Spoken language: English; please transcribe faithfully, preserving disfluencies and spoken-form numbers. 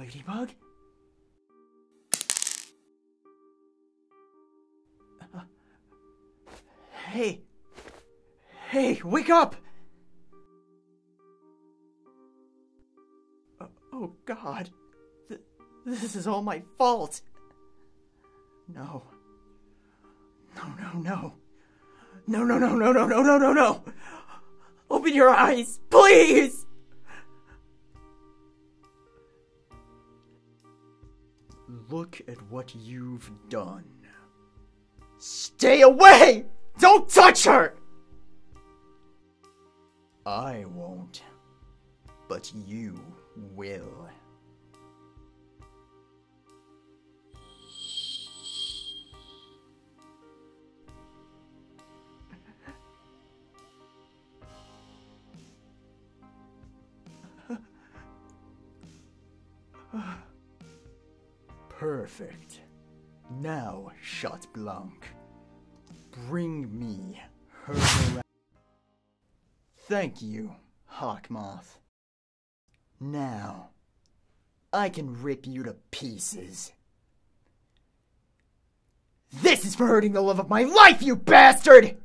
Ladybug? Uh, hey! Hey, wake up! Uh, oh God, Th this is all my fault. No. No, no, no. No, no, no, no, no, no, no, no, no! Open your eyes, please! Look at what you've done. Stay away! Don't touch her! I won't, but you will. Perfect. Now, shut Blanc. Bring me her Miraculous. Thank you, Hawk Moth. Now, I can rip you to pieces. This is for hurting the love of my life, you bastard!